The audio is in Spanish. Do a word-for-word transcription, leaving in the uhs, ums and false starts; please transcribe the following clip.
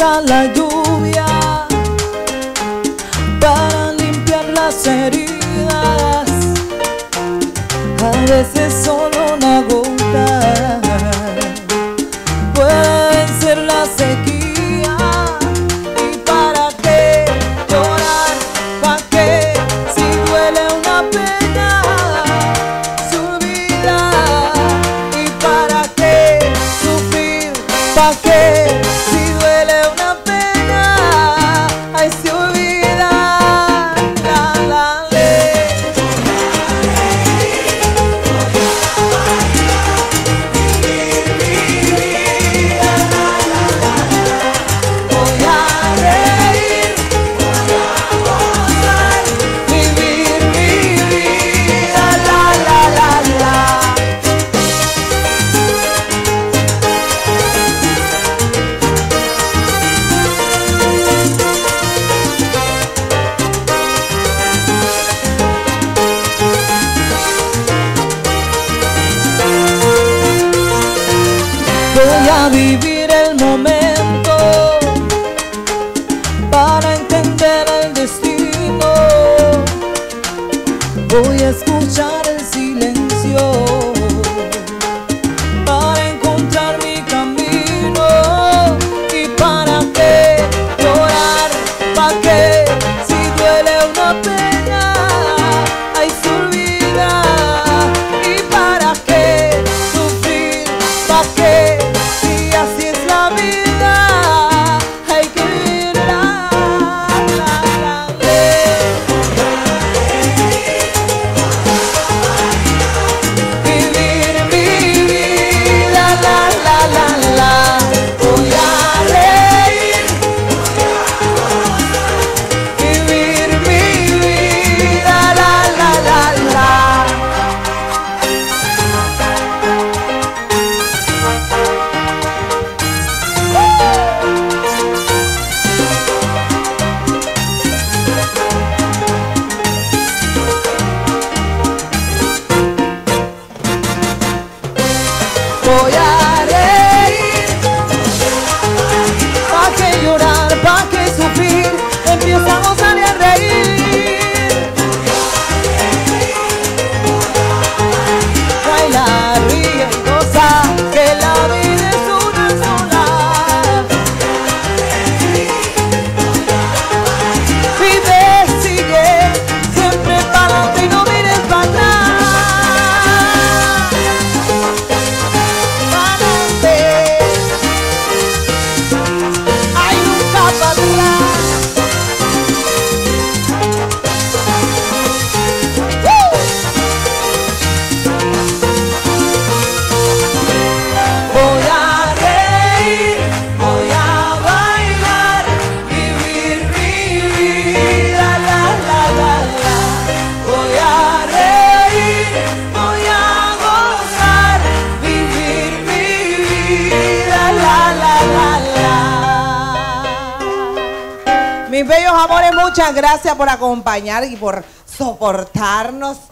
llega la lluvia para limpiar las heridas. A veces solo una gota puede vencer la sequía. ¿Y para qué llorar? ¿Para qué? Si duele una pena, se olvida. ¿Y para qué sufrir? ¿Para qué? Si duele una pena, ay, se olvida. La, la, voy a reír, vivir mi vida, la, la, la, la. Voy a vivir el momento para entender el destino. Voy a escuchar el silencio para encontrar mi camino. ¿Y para qué llorar? ¿Para qué? Si duele una pena, ay, se olvida. ¿Y para qué sufrir? ¿Para qué? Si así es la vida, hay que vivirla. La, la, vivir mi vida, la, la, la, la. Voy a reír, vivir mi vida, la, la, la, la. Voy a reír, ¿pa' qué llorar? ¿Pa' qué sufrir? Empieza a gozar y a reír. Baila, ríe, goza, que la vida es una sola. Vive, sigue, siempre para adelante y no mires para atrás. Hay nunca para atrás. ¡Uh! Voy a reír, voy a bailar, vivir mi vida, la, la, la, la. Voy a reír, voy a gozar, vivir mi vida, la, la, la, la. Mis bellos amores, muchas gracias por acompañar y por soportarnos